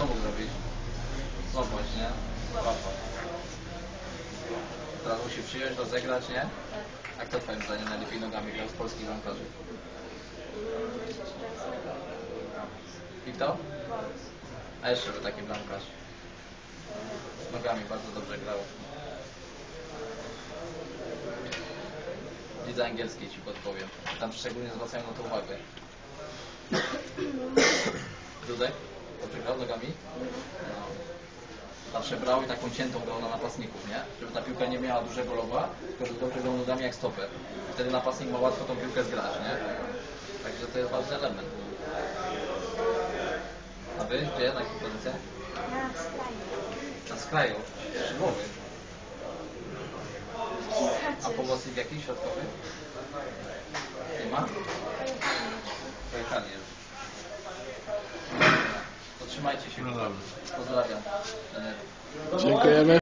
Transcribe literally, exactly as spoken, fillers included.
Co mógł zrobić? Złapać, nie? Łapać. Teraz musi przyjąć, rozegrać, nie? A kto twoim zdaniem najlepiej nogami grał z polskich bramkarzy? I kto? A jeszcze by taki bramkarz. Nogami bardzo dobrze grał. W lidze angielskiej ci podpowiem. Tam szczególnie zwracają na to uwagę. Dudek? Dobrze grał nogami? No. Zawsze brał i taką ciętą grał na napastników, nie? Żeby ta piłka nie miała dużego loba, tylko żeby dobrze grał nogami jak stoper. Wtedy napastnik ma łatwo tą piłkę zgrać, nie? Także to jest ważny element. A wy? Gdzie? Na jakiej pozycji? Na skraju. Skrzydłowy. A pomocnik jakiś środkowy? Nie ma? Pojechali już. To trzymajcie się. Pozdrawiam. Dziękujemy.